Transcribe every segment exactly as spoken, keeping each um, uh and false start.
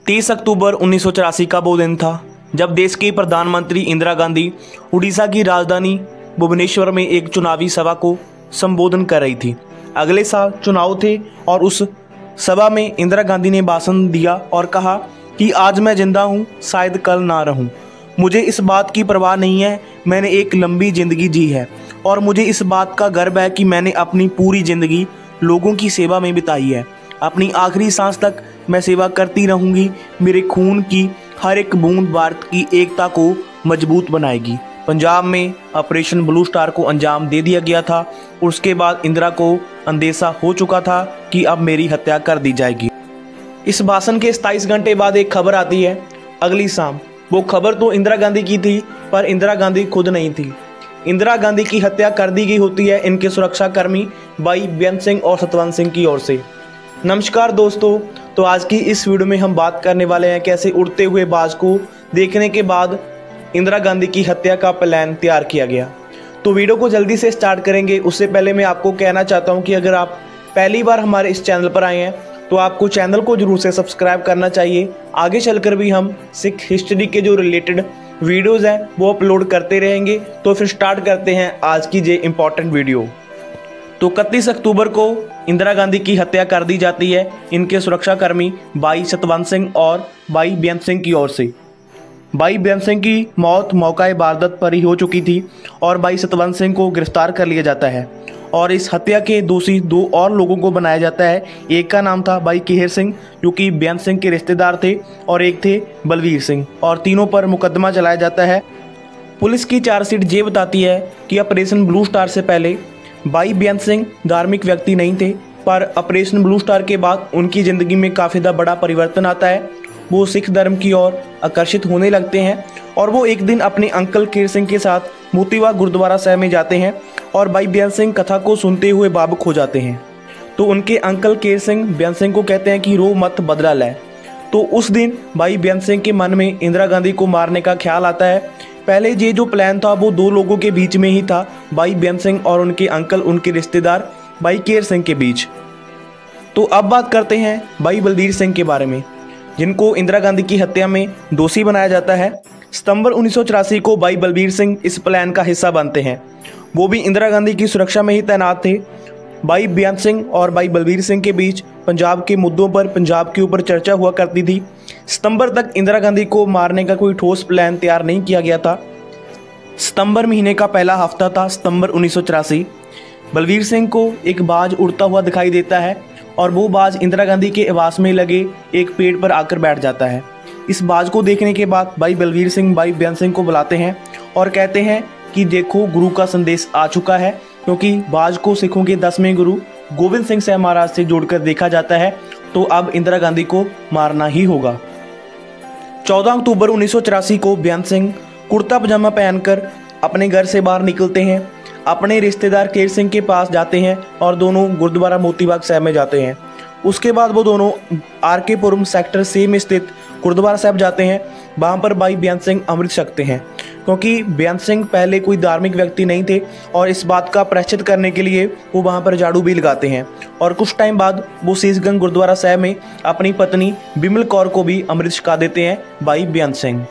तीस अक्टूबर उन्नीस सौ चौरासी का वो दिन था जब देश की प्रधानमंत्री इंदिरा गांधी उड़ीसा की राजधानी भुवनेश्वर में एक चुनावी सभा को संबोधन कर रही थी। अगले साल चुनाव थे और उस सभा में इंदिरा गांधी ने भाषण दिया और कहा कि आज मैं जिंदा हूँ, शायद कल ना रहूँ। मुझे इस बात की परवाह नहीं है, मैंने एक लंबी ज़िंदगी जी है और मुझे इस बात का गर्व है कि मैंने अपनी पूरी ज़िंदगी लोगों की सेवा में बिताई है। अपनी आखिरी सांस तक मैं सेवा करती रहूँगी। मेरे खून की हर एक बूंद भारत की एकता को मजबूत बनाएगी। पंजाब में ऑपरेशन ब्लू स्टार को अंजाम दे दिया गया था। उसके बाद इंदिरा को अंदेशा हो चुका था कि अब मेरी हत्या कर दी जाएगी। इस भाषण के सत्ताईस घंटे बाद एक खबर आती है अगली शाम। वो खबर तो इंदिरा गांधी की थी, पर इंदिरा गांधी खुद नहीं थी। इंदिरा गांधी की हत्या कर दी गई होती है इनके सुरक्षाकर्मी भाई बेअंत सिंह और सतवंत सिंह की ओर से। नमस्कार दोस्तों, तो आज की इस वीडियो में हम बात करने वाले हैं कैसे उड़ते हुए बाज को देखने के बाद इंदिरा गांधी की हत्या का प्लान तैयार किया गया। तो वीडियो को जल्दी से स्टार्ट करेंगे। उससे पहले मैं आपको कहना चाहता हूं कि अगर आप पहली बार हमारे इस चैनल पर आए हैं तो आपको चैनल को जरूर से सब्सक्राइब करना चाहिए। आगे चलकर भी हम सिख हिस्ट्री के जो रिलेटेड वीडियोज़ हैं वो अपलोड करते रहेंगे। तो फिर स्टार्ट करते हैं आज की ये इम्पॉर्टेंट वीडियो। तो इकतीस अक्टूबर को इंदिरा गांधी की हत्या कर दी जाती है इनके सुरक्षाकर्मी भाई सतवंत सिंह और भाई बेअंत सिंह की ओर से। भाई बेअंत सिंह की मौत मौका वारदात पर ही हो चुकी थी और भाई सतवंत सिंह को गिरफ्तार कर लिया जाता है और इस हत्या के दोषी दो और लोगों को बनाया जाता है। एक का नाम था भाई केहर सिंह जो कि बेअंत सिंह के रिश्तेदार थे और एक थे बलवीर सिंह, और तीनों पर मुकदमा चलाया जाता है। पुलिस की चार्जशीट ये बताती है कि ऑपरेशन ब्लू स्टार से पहले भाई बेअंत सिंह धार्मिक व्यक्ति नहीं थे, पर ऑपरेशन ब्लू स्टार के बाद उनकी ज़िंदगी में काफ़ी बड़ा परिवर्तन आता है। वो सिख धर्म की ओर आकर्षित होने लगते हैं और वो एक दिन अपने अंकल केहर सिंह के साथ मोतीबाग गुरुद्वारा साहिब में जाते हैं और भाई बेअंत सिंह कथा को सुनते हुए भावुक हो जाते हैं। तो उनके अंकल केहर सिंह बेअंत सिंह को कहते हैं कि रो मत, बदला ले। तो उस दिन भाई बेअंत सिंह के मन में इंदिरा गांधी को मारने का ख्याल आता है। पहले ये जो प्लान था वो दो लोगों के बीच में ही था, भाई बेअंत सिंह और उनके अंकल उनके रिश्तेदार भाई केहर सिंह के बीच। तो अब बात करते हैं भाई बलबीर सिंह के बारे में, जिनको इंदिरा गांधी की हत्या में दोषी बनाया जाता है। सितंबर उन्नीस सौ चौरासी को भाई बलबीर सिंह इस प्लान का हिस्सा बनते हैं। वो भी इंदिरा गांधी की सुरक्षा में ही तैनात थे। भाई बेअंत सिंह और भाई बलबीर सिंह के बीच पंजाब के मुद्दों पर पंजाब के ऊपर चर्चा हुआ करती थी। सितंबर तक इंदिरा गांधी को मारने का कोई ठोस प्लान तैयार नहीं किया गया था। सितंबर महीने का पहला हफ्ता था, सितंबर उन्नीस सौ चौरासी। बलबीर सिंह को एक बाज उड़ता हुआ दिखाई देता है और वो बाज इंदिरा गांधी के आवास में लगे एक पेड़ पर आकर बैठ जाता है। इस बाज को देखने के बाद भाई बलबीर सिंह भाई बेअंत सिंह को बुलाते हैं और कहते हैं कि देखो, गुरु का संदेश आ चुका है, क्योंकि बाज को सिखों के दसवें गुरु गोविंद सिंह साहब महाराज से जोड़कर देखा जाता है। तो अब इंदिरा गांधी को मारना ही होगा। चौदह अक्टूबर उन्नीस सौ चौरासी को बेअंत सिंह कुर्ता पजामा पहनकर अपने घर से बाहर निकलते हैं, अपने रिश्तेदार केहर सिंह के पास जाते हैं और दोनों गुरुद्वारा मोतीबाग साहिब में जाते हैं। उसके बाद वो दोनों आर के पुरम सेक्टर सी में स्थित गुरुद्वारा साहिब जाते हैं। वहाँ पर भाई बेअंत सिंह अमृत छकते हैं, क्योंकि बेअंत सिंह पहले कोई धार्मिक व्यक्ति नहीं थे और इस बात का प्रायश्चित करने के लिए वो वहाँ पर झाड़ू भी लगाते हैं। और कुछ टाइम बाद वो शीशगंज गुरुद्वारा साहिब में अपनी पत्नी बिमल कौर को भी अमृत छका देते हैं भाई बेअंत सिंह।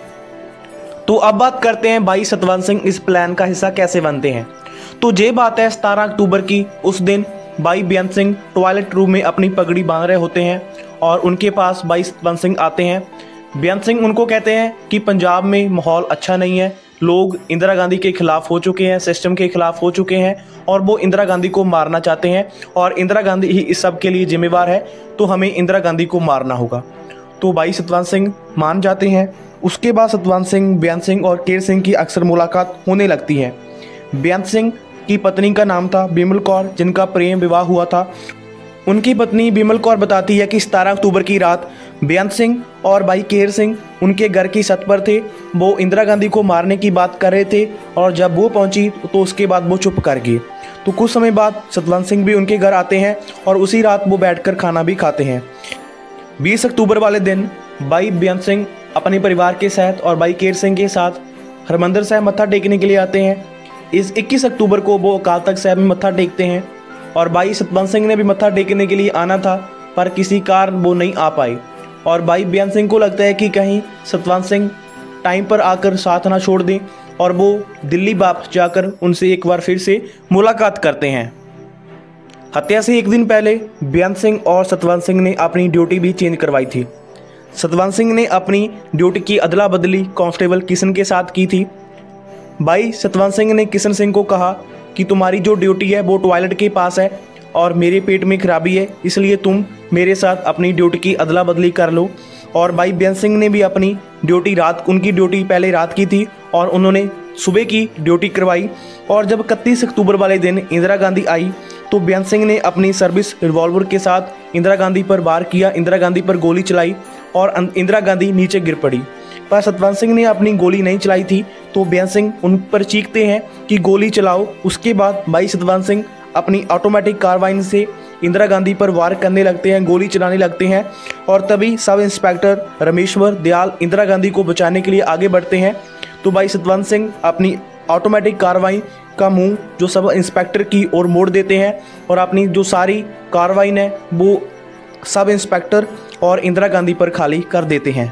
तो अब बात करते हैं भाई सतवंत सिंह इस प्लान का हिस्सा कैसे बनते हैं। तो ये बात है सतारह अक्टूबर की। उस दिन भाई बेअंत सिंह टॉयलेट रूम में अपनी पगड़ी बांध रहे होते हैं और उनके पास भाई सतवंत सिंह आते हैं। बेअंत सिंह उनको कहते हैं कि पंजाब में माहौल अच्छा नहीं है, लोग इंदिरा गांधी के खिलाफ हो चुके हैं, सिस्टम के खिलाफ हो चुके हैं और वो इंदिरा गांधी को मारना चाहते हैं और इंदिरा गांधी ही इस सब के लिए जिम्मेवार है, तो हमें इंदिरा गांधी को मारना होगा। तो भाई सतवंत सिंह मान जाते हैं। उसके बाद सतवंत सिंह, बेअंत सिंह और केहर सिंह की अक्सर मुलाकात होने लगती है। बेअंत सिंह की पत्नी का नाम था बिमल कौर, जिनका प्रेम विवाह हुआ था। उनकी पत्नी बिमल कौर बताती है कि सतारह अक्टूबर की रात बेअंत सिंह और भाई केहर सिंह उनके घर की छत पर थे। वो इंदिरा गांधी को मारने की बात कर रहे थे और जब वो पहुंची तो उसके बाद वो चुप कर गए। तो कुछ समय बाद सतवंत सिंह भी उनके घर आते हैं और उसी रात वो बैठकर खाना भी खाते हैं। बीस अक्टूबर वाले दिन भाई बेअंत सिंह अपने परिवार के साथ और भाई केहर सिंह के साथ हरमंदिर साहिब मत्था टेकने के लिए आते हैं। इस इक्कीस अक्टूबर को वो अकाल तख्त साहिब में मत्था टेकते हैं और भाई सतवंत सिंह ने भी मत्था टेकने के लिए आना था, पर किसी कारण वो नहीं आ पाए। और भाई बेअंत सिंह को लगता है कि कहीं सतवंत सिंह टाइम पर आकर साथ ना छोड़ दें और वो दिल्ली वापस जाकर उनसे एक बार फिर से मुलाकात करते हैं। हत्या से एक दिन पहले बेअंत सिंह और सतवंत सिंह ने अपनी ड्यूटी भी चेंज करवाई थी। सतवंत सिंह ने अपनी ड्यूटी की अदला बदली कांस्टेबल किशन के साथ की थी। भाई सतवंत सिंह ने किशन सिंह को कहा कि तुम्हारी जो ड्यूटी है वो टॉयलेट के पास है और मेरे पेट में खराबी है, इसलिए तुम मेरे साथ अपनी ड्यूटी की अदला बदली कर लो। और भाई बेअंत सिंह ने भी अपनी ड्यूटी रात उनकी ड्यूटी पहले रात की थी और उन्होंने सुबह की ड्यूटी करवाई। और जब इकतीस अक्टूबर वाले दिन इंदिरा गांधी आई तो बेअंत सिंह ने अपनी सर्विस रिवॉल्वर के साथ इंदिरा गांधी पर वार किया, इंदिरा गांधी पर गोली चलाई और इंदिरा गांधी नीचे गिर पड़ी। पर सतवंत सिंह ने अपनी गोली नहीं चलाई थी तो बेअंत सिंह उन पर चीखते हैं कि गोली चलाओ। उसके बाद भाई सतवंत सिंह अपनी ऑटोमेटिक कार्बाइन से इंदिरा गांधी पर वार करने लगते हैं, गोली चलाने लगते हैं। और तभी सब इंस्पेक्टर रमेश्वर दयाल इंदिरा गांधी को बचाने के लिए आगे बढ़ते हैं। तो भाई सतवंत सिंह अपनी ऑटोमेटिक कार्बाइन का मुंह जो सब इंस्पेक्टर की ओर मोड़ देते हैं और अपनी जो सारी कार्बाइन है वो सब इंस्पेक्टर और इंदिरा गांधी पर खाली कर देते हैं।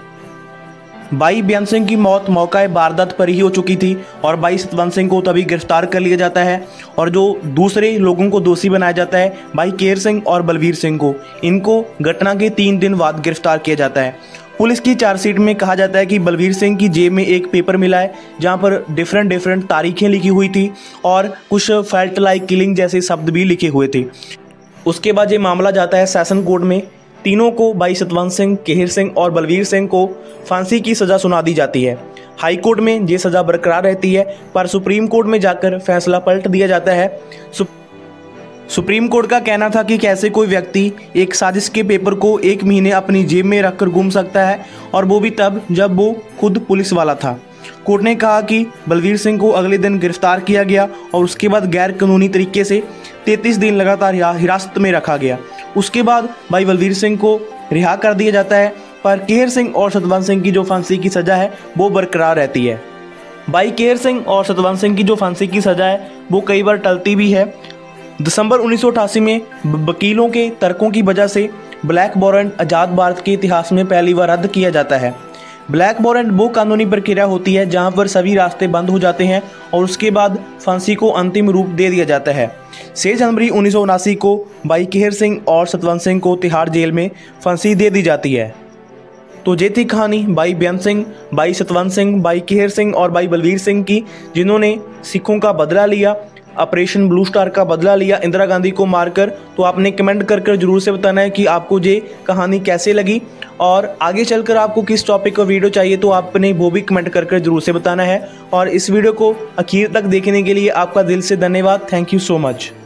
भाई बेअंत सिंह की मौत मौका वारदात पर ही हो चुकी थी और भाई सतवंत सिंह को तभी गिरफ्तार कर लिया जाता है और जो दूसरे लोगों को दोषी बनाया जाता है भाई केर सिंह और बलवीर सिंह को, इनको घटना के तीन दिन बाद गिरफ्तार किया जाता है। पुलिस की चार्जशीट में कहा जाता है कि बलवीर सिंह की जेब में एक पेपर मिला है जहां पर डिफरेंट डिफरेंट तारीखें लिखी हुई थी और कुछ फेल्ट लाइक किलिंग जैसे शब्द भी लिखे हुए थे। उसके बाद ये मामला जाता है सेशन कोर्ट में। तीनों को भाई सतवंत सिंह, केहर सिंह और बलवीर सिंह को फांसी की सज़ा सुना दी जाती है। हाई कोर्ट में ये सज़ा बरकरार रहती है पर सुप्रीम कोर्ट में जाकर फैसला पलट दिया जाता है। सु, सुप्रीम कोर्ट का कहना था कि कैसे कोई व्यक्ति एक साजिश के पेपर को एक महीने अपनी जेब में रखकर घूम सकता है और वो भी तब जब वो खुद पुलिस वाला था। कोर्ट ने कहा कि बलवीर सिंह को अगले दिन गिरफ्तार किया गया और उसके बाद गैर कानूनी तरीके से तैंतीस दिन लगातार हिरासत में रखा गया। उसके बाद भाई बलवीर सिंह को रिहा कर दिया जाता है पर केहर सिंह और सतवंत सिंह की जो फांसी की सज़ा है वो बरकरार रहती है। भाई केहर सिंह और सतवंत सिंह की जो फांसी की सज़ा है वो कई बार टलती भी है। दिसंबर उन्नीस सौ अठासी में वकीलों के तर्कों की वजह से ब्लैक वारंट आज़ाद भारत के इतिहास में पहली बार रद्द किया जाता है। ब्लैक वारंट वो कानूनी प्रक्रिया होती है जहां पर सभी रास्ते बंद हो जाते हैं और उसके बाद फांसी को अंतिम रूप दे दिया जाता है। छह जनवरी उन्नीस सौ उनासी को भाई केहर सिंह और सतवंत सिंह को तिहाड़ जेल में फांसी दे दी जाती है। तो ये थी कहानी भाई बेअंत सिंह, भाई सतवंत सिंह, भाई केहर सिंह और भाई बलवीर सिंह की, जिन्होंने सिखों का बदला लिया, ऑपरेशन ब्लू स्टार का बदला लिया इंदिरा गांधी को मारकर। तो आपने कमेंट कर कर जरूर से बताना है कि आपको ये कहानी कैसे लगी और आगे चलकर आपको किस टॉपिक का वीडियो चाहिए, तो आपने वो भी कमेंट कर कर जरूर से बताना है। और इस वीडियो को आखिर तक देखने के लिए आपका दिल से धन्यवाद। Thank you so much.